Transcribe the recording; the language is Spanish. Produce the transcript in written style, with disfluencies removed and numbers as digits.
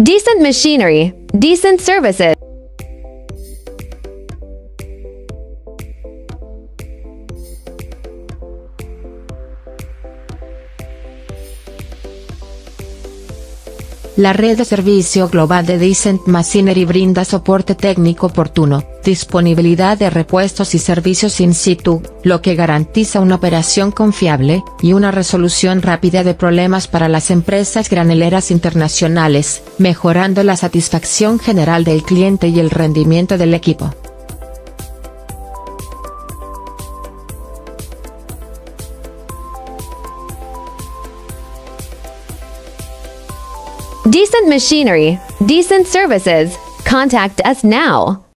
Decent machinery, decent services. La red de servicio global de Decent Machinery brinda soporte técnico oportuno, disponibilidad de repuestos y servicios in situ, lo que garantiza una operación confiable y una resolución rápida de problemas para las empresas graneleras internacionales, mejorando la satisfacción general del cliente y el rendimiento del equipo. Decent machinery, decent services. Contact us now.